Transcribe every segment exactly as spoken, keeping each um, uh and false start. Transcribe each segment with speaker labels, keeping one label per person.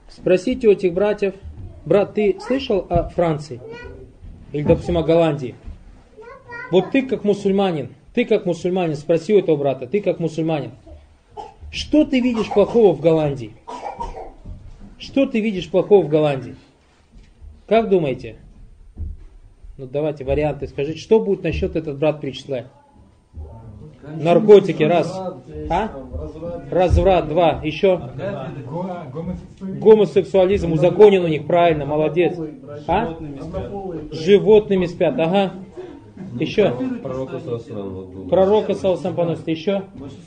Speaker 1: Спросите у этих братьев, брат, ты слышал о Франции? Или, допустим, о Голландии? Вот ты как мусульманин, ты как мусульманин, спроси у этого брата, ты как мусульманин, что ты видишь плохого в Голландии? Что ты видишь плохого в Голландии? Как думаете? Ну давайте варианты, скажите, что будет насчет этот брат перечислять? Наркотики, раз. А? Разврат, два. Еще? Гомосексуализм узаконен у них, правильно, молодец. А? Животными спят, ага. Еще?
Speaker 2: Пророка Саласалам.
Speaker 1: Пророка Саласалам поносит. Еще?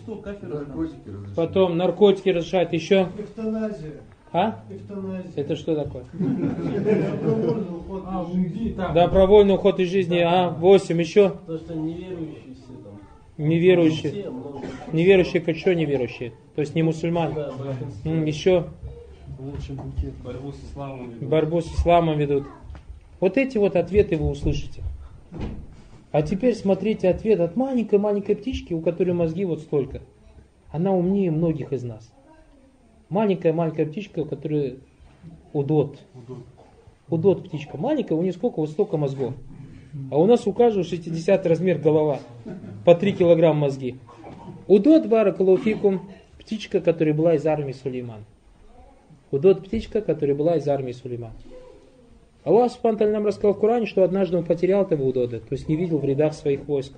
Speaker 1: Потом наркотики разрешают. Еще? А? Это что такое? Добровольный уход из жизни. А, восемь. Еще?
Speaker 3: То, что неверующие все там.
Speaker 1: Неверующие.
Speaker 3: Все, много.
Speaker 1: Неверующие, как что неверующие? То есть не мусульмане.
Speaker 3: Да,
Speaker 1: М, еще?
Speaker 3: лучше букет.
Speaker 2: Борьбу с исламом ведут.
Speaker 1: Борьбу с исламом ведут. Вот эти вот ответы вы услышите. А теперь смотрите ответ от маленькой-маленькой птички, у которой мозги вот столько. Она умнее многих из нас. Маленькая-маленькая птичка, у которой удот. Удот птичка. Маленькая, у нее сколько? Вот столько мозгов. А у нас у каждого шестидесятый размер голова. По три килограмма мозги. Удот баракалуфикум. Птичка, которая была из армии Сулеймана. Удот птичка, которая была из армии Сулеймана. Аллах Субхану ва Тааля нам рассказал в Коране, что однажды он потерял этого удода, то есть не видел в рядах своих войск.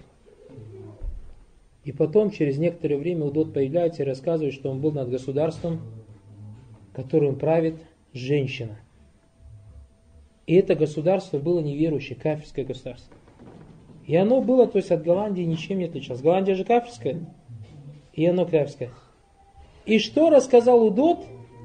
Speaker 1: И потом, через некоторое время, удот появляется и рассказывает, что он был над государством, которым правит женщина. И это государство было неверующее, кафирское государство. И оно было, то есть от Голландии ничем не отличалось. Голландия же кафирская, и оно кафирское. И что рассказал удот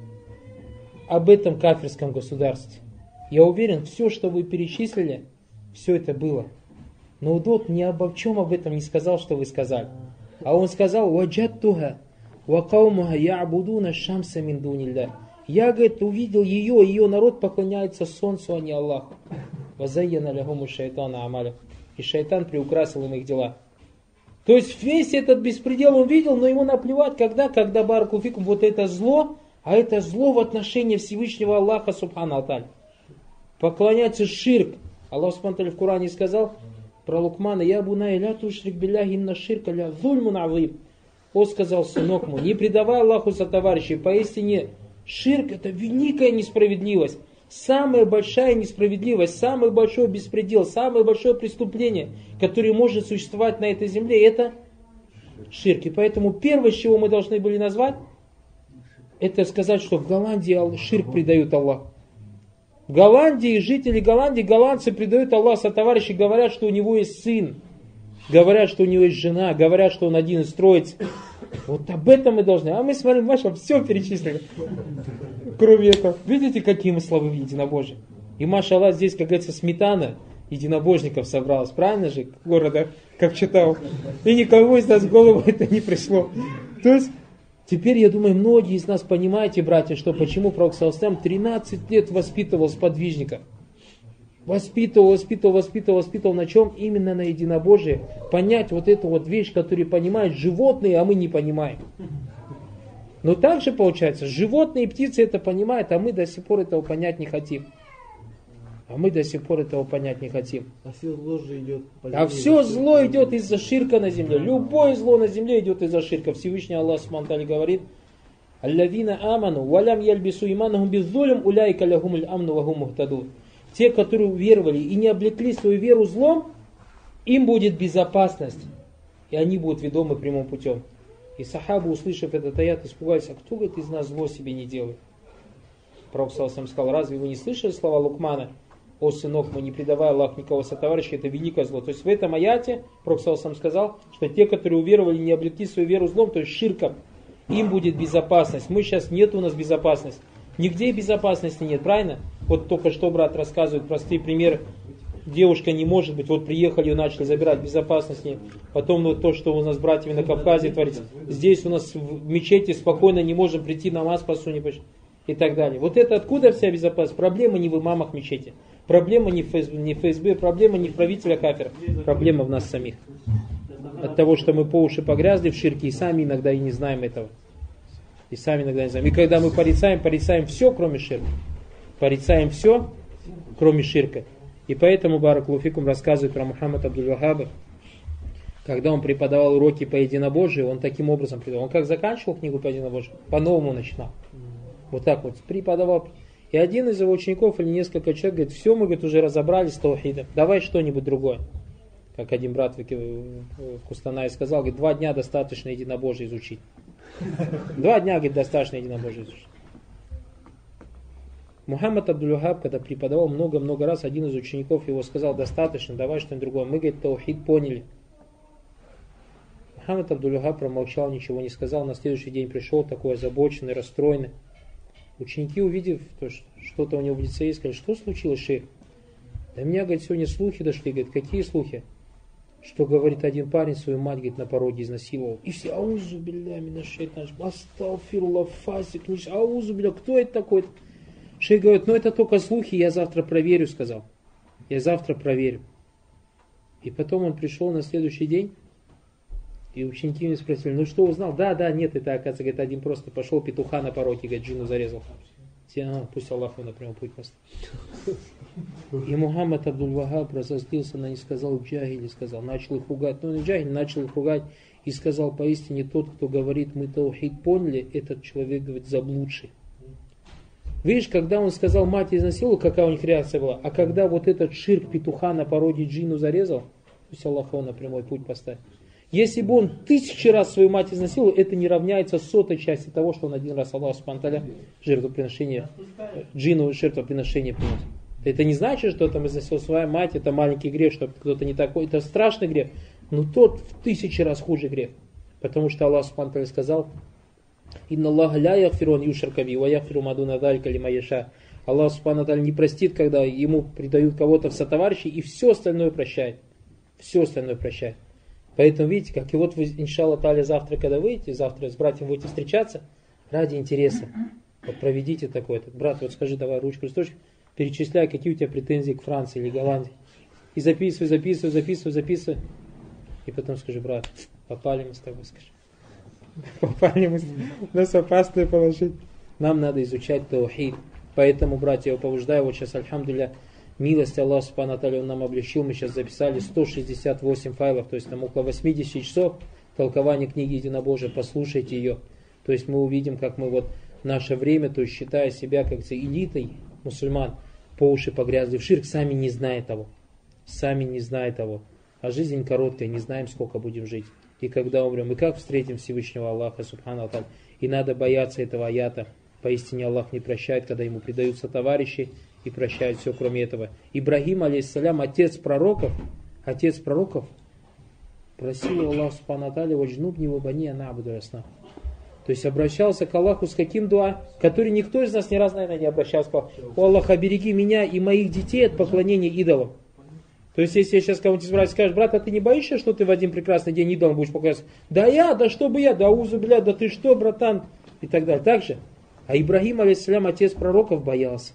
Speaker 1: об этом кафирском государстве? Я уверен, все, что вы перечислили, все это было. Но удот ни обо чем об этом не сказал, что вы сказали. А он сказал: «Ваджаттуха ва каумуха я'будуна шамса мин дунилля». Я, говорит, увидел ее, и ее народ поклоняется солнцу, а не Аллаху. «Вазайяна лахуму шайтана амаля». И шайтан приукрасил им их дела. То есть весь этот беспредел он видел, но ему наплевать, когда, когда баракулфикум, вот это зло, а это зло в отношении Всевышнего Аллаха Субхану ва Тааля. Поклоняться ширк. Аллах Субхану ва Тааля в Коране сказал про Лукмана: «Я бунай ля тушрик билляхи инна ширка ля зульмун азим». Он сказал: сынок мой, не предавай Аллаху за товарищей, поистине ширк — это великая несправедливость. Самая большая несправедливость, самый большой беспредел, самое большое преступление, которое может существовать на этой земле, это ширк. И поэтому первое, с чего мы должны были назвать, это сказать, что в Голландии ширк предают Аллаху. В Голландии, жители Голландии, голландцы предают Аллаху сотоварищи, говорят, что у него есть сын, говорят, что у него есть жена, говорят, что он один из троиц. Вот об этом мы должны. А мы смотрим, Маша, все перечислили. Кроме этого. Видите, какие мы славы единобожие? И, машаллах, здесь, как говорится, сметана единобожников собралась. Правильно же? Города, как читал. И никого из нас в голову это не пришло. То есть, теперь, я думаю, многие из нас понимаете, братья, что почему пророк саллаллаху тринадцать лет воспитывал сподвижников. Воспитывал, воспитывал, воспитывал, воспитывал на чем? Именно на единобожие. Понять вот эту вот вещь, которую понимают животные, а мы не понимаем. Но также получается, животные и птицы это понимают, а мы до сих пор этого понять не хотим. А мы до сих пор этого понять не хотим.
Speaker 3: А все зло же идет.
Speaker 1: А все зло идет из-за ширка на земле. Любое зло на земле идет из-за ширка. Всевышний Аллах Субхану ва Тааля говорит: «Аллавина аману, валям яльбису иманахум беззулям, уляйка лахумуль амну вахум мухтадун». Те, которые уверовали и не облекли свою веру злом, им будет безопасность. И они будут ведомы прямым путем. И сахабы, услышав этот аят, испугались: а кто, говорит, из нас зло себе не делает? Пророк саллаллаху сказал: разве вы не слышали слова Лукмана: «О сынок мой, не предавай Аллах никого сотоварища, это великое зло». То есть в этом аяте Пророк саллаллаху сказал, что те, которые уверовали и не облекли свою веру злом, то есть ширком, им будет безопасность. Мы сейчас, нет у нас безопасности. Нигде безопасности нет, правильно? Вот только что брат рассказывает простые примеры. Девушка не может быть, вот приехали и начали забирать, безопасность нет. Потом вот то, что у нас с братьями на Кавказе творится. Здесь у нас в мечети спокойно не можем прийти, намаз посунуть и так далее. Вот это откуда вся безопасность? Проблема не в имамах мечети. Проблема не в эф эс бэ, проблема не в правителях кафиров. Проблема в нас самих. От того, что мы по уши погрязли в ширке и сами иногда и не знаем этого. И сами иногда не знаем. И когда мы порицаем, порицаем все, кроме ширка. Порицаем все, кроме ширка. И поэтому Баракаллаху фикум рассказывает про Мухаммада Абдуль-Вахаба. Когда он преподавал уроки по единобожию, он таким образом преподавал. Он как заканчивал книгу по единобожию, по-новому начинал. Вот так вот преподавал. И один из его учеников или несколько человек говорит, все, мы говорит, уже разобрались с таухидом, давай что-нибудь другое. Как один брат в Кустанае сказал, говорит, два дня достаточно единобожие изучить. Два дня, говорит, достаточно единобожие изучить. Мухаммад Абдуль-Вахаб, когда преподавал много-много раз, один из учеников его сказал, достаточно, давай что-нибудь другое. Мы, говорит, таухид поняли. Мухаммад Абдуль-Вахаб промолчал, ничего не сказал. На следующий день пришел такой озабоченный, расстроенный. Ученики, увидев, то, что что-то у него в лице есть, сказали, что случилось, шейх? До меня, говорит, сегодня слухи дошли. Говорит, какие слухи? Что, говорит, один парень свою мать, говорит, на пороге изнасиловал. И все, аузу билля мина шейтан, астагфируллах, фасик, аузу билля, кто это такой? Шейх говорит, ну это только слухи, я завтра проверю, сказал. Я завтра проверю. И потом он пришел на следующий день, и ученики мне спросили, ну что узнал? Да, да, нет, это, оказывается, говорит, один просто пошел петуха на пороге, говорит, жену зарезал. А, пусть Аллах его на прямой путь поставит. И Мухаммад Абдуль-Вахаб разозлился на них, сказал, джахили, сказал, начал их ругать. Ну, не джахили, начал их ругать и сказал, поистине тот, кто говорит, мы таухид поняли, этот человек, говорит, заблудший. Видишь, когда он сказал, мать изнасиловала, какая у них реакция была, а когда вот этот ширк петуха на пороге джину зарезал, пусть Аллах его на прямой путь поставит. Если бы он тысячи раз свою мать изнасиловал, это не равняется сотой части того, что он один раз Аллаху субхану ва тааля жертвоприношение, джину жертвоприношение принес. Это не значит, что там изнасиловал свою мать, это маленький грех, что кто-то не такой, это страшный грех, но тот в тысячи раз хуже грех. Потому что Аллах субхану ва тааля сказал, «Инна Аллаха ля яхфиру ан юшрака биhi, ва яхфиру ма дуна залика лиман яша». Аллах субхану ва тааля не простит, когда ему придают кого-то в сотоварищи, и все остальное прощает. Все остальное прощает. Поэтому, видите, как и вот вы, иншаллах та'аля, завтра, когда выйдете, завтра с братьям будете встречаться, ради интереса, вот проведите такой этот. Брат, вот скажи, давай ручку, листочек, перечисляй, какие у тебя претензии к Франции или Голландии. И записывай, записывай, записывай, записывай. И потом скажи, брат, попали мы с тобой, скажи. Попали мы с тобой. У нас опасное положение. Нам надо изучать таухид. Поэтому, братья, я побуждаю, вот сейчас, альхамдулилля, милость Аллаха субхану ва тааля, он нам облегчил, мы сейчас записали сто шестьдесят восемь файлов, то есть там около восемьдесят часов толкования книги Единобожия, послушайте ее. То есть мы увидим, как мы вот в наше время, то есть считая себя как элитой мусульман, по уши погрязли в ширк, сами не зная того. Сами не зная того. А жизнь короткая, не знаем, сколько будем жить. И когда умрем, и как встретим Всевышнего Аллаха субхану ва тааля. И надо бояться этого аята. Поистине Аллах не прощает, когда ему предаются товарищи, и прощают все, кроме этого. Ибрагим, алейхиссалям, отец пророков, отец пророков, просил Аллах субхану ва тааля, ваджнубни ва бани ан а'буду аль-аснам. То есть обращался к Аллаху с каким дуа, который никто из нас ни разу, наверное, не обращался. Сказал, о Аллах, обереги меня и моих детей от поклонения идолам. То есть, если я сейчас кому-нибудь брать, скажешь, брат, а ты не боишься, что ты в один прекрасный день идолом будешь поклоняться? Да я, да что бы я, да аузу бля, да ты что, братан? И так далее. Так же. А Ибрагим, алейхиссалям, отец пророков, боялся.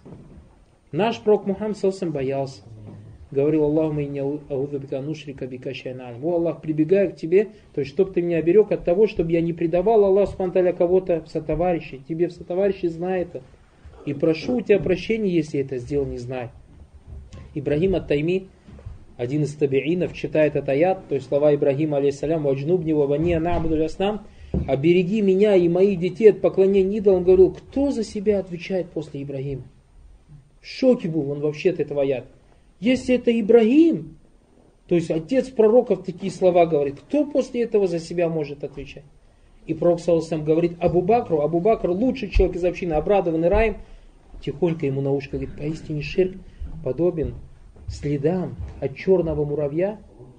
Speaker 1: Наш пророк Мухаммад саллаллаху боялся. Говорил, Аллахума инни а'удзу бика ан ушрика бика шай'ан алим. О Аллах, прибегаю к тебе, то есть, чтобы ты меня оберег от того, чтобы я не предавал Аллаху субхану ва тааля кого-то в сотоварищи. Тебе в сотоварищи знай это. И прошу у тебя прощения, если я это сделал, не знай. Ибрагим ат-Тайми, один из табиинов, читает этот аят, то есть слова Ибрагима, алейхиссалям, ваджнубни ва бани ан а'буду аль-аснам, обереги меня и моих детей от поклонения идолам. Он говорил, кто за себя отвечает после Ибрагима? В шоке был он вообще от этого аята. Если это Ибрагим, то есть отец пророков такие слова говорит, кто после этого за себя может отвечать? И пророк саллаллаху говорит Абу Бакру, Абу Бакр лучший человек из общины, обрадованный раем, тихонько ему на ушко говорит, поистине ширк подобен следам от черного муравья,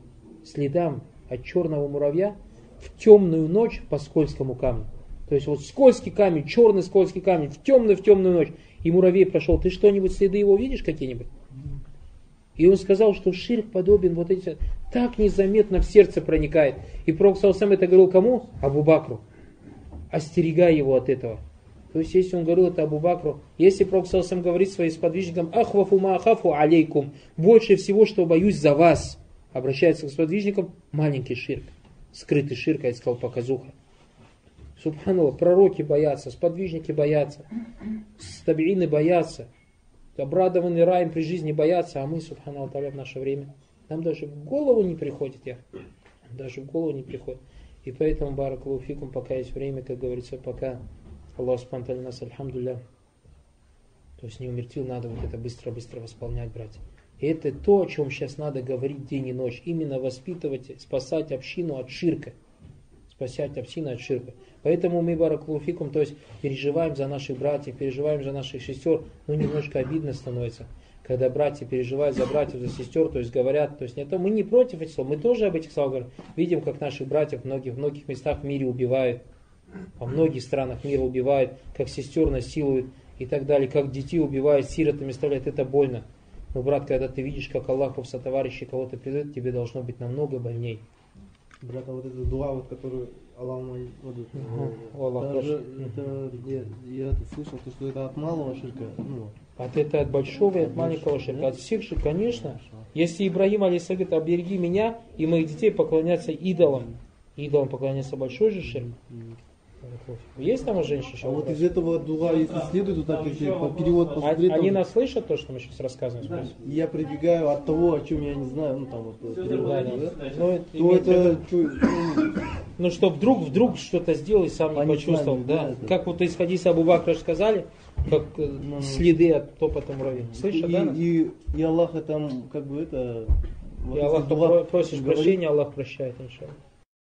Speaker 1: следам от черного муравья в темную ночь по скользкому камню. То есть вот скользкий камень, черный скользкий камень, в темную, в темную ночь. И муравей прошел. Ты что-нибудь, следы его видишь какие-нибудь? И он сказал, что ширк подобен вот эти, так незаметно в сердце проникает. И пророк саллаллаху это говорил кому? Абу Бакру. Остерегай его от этого. То есть, если он говорил это Абу Бакру, если пророк саллаллаху говорит своим сподвижникам, ахвафу ма ахафу алейкум, больше всего, что боюсь за вас, обращается к сподвижникам, маленький ширк, скрытый ширк, я сказал, показуха. Субханаллах, пророки боятся, сподвижники боятся, табиины боятся, обрадованные раем при жизни боятся, а мы, субханаллах, в наше время, нам даже в голову не приходит, я, даже в голову не приходит. И поэтому, баракаллаху фикум, пока есть время, как говорится, пока Аллах субхану ва тааля нас, альхамдулилля, то есть не умертвил, надо вот это быстро-быстро восполнять, братья. И это то, о чем сейчас надо говорить день и ночь. Именно воспитывать, спасать общину от ширка. Спасать общину от ширка. Поэтому мы, баракаллаху фикум, то есть переживаем за наших братьев, переживаем за наших сестер. Ну, немножко обидно становится, когда братья переживают за братьев, за сестер, то есть говорят, то есть не то, мы не против этих слов, мы тоже об этих словах говорим. Видим, как наших братьев в многих, в многих местах в мире убивают, во многих странах мира убивают, как сестер насилуют и так далее, как детей убивают, сиротами оставляют, это больно. Но, брат, когда ты видишь, как Аллах в сотоварищи кого-то придает, тебе должно быть намного больней.
Speaker 3: Брат, а вот эта дуа, вот, которую Аллах мой, вот,
Speaker 1: Угу. Аллах
Speaker 3: это, же, это, я, я это слышал, то, что это от малого ширка. Ну,
Speaker 1: от это от большого и от маленького ширка. От всех ширк, конечно. Если Ибрагим алейхиссалям говорит, обереги меня и моих детей поклоняться идолам. Идолам поклоняться большой же ширк. Есть там у женщин еще?
Speaker 3: А вот из этого дуа, если следует, вот так, если по перевод посмотреть,
Speaker 1: Они
Speaker 3: там,
Speaker 1: нас слышат, то, что мы сейчас рассказываем? Да.
Speaker 3: Я прибегаю от того, о чем я не знаю, ну там вот, перевод,
Speaker 1: Да,
Speaker 3: да,
Speaker 1: да.
Speaker 3: то
Speaker 1: Ну,
Speaker 3: это, что,
Speaker 1: ну что вдруг, вдруг что-то сделал и сам не почувствовал.
Speaker 3: сами,
Speaker 1: Да.
Speaker 3: да, это.
Speaker 1: Как вот из хадиса Абу Бакра сказали, как э,
Speaker 3: Ну,
Speaker 1: следы от топота муравьев. Слышишь,
Speaker 3: и,
Speaker 1: да? нас?
Speaker 3: и, и Аллах там, как бы это... вот
Speaker 1: И
Speaker 3: если
Speaker 1: Аллах
Speaker 3: дуа
Speaker 1: просишь
Speaker 3: говорит,
Speaker 1: прощения, Аллах прощает, иншаллах.